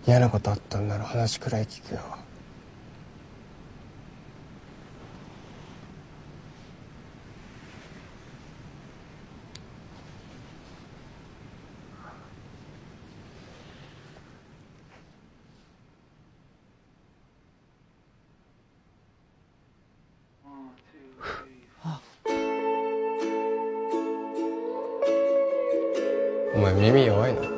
嫌なことあったんなら話くらい聞くよ。お前耳弱いの？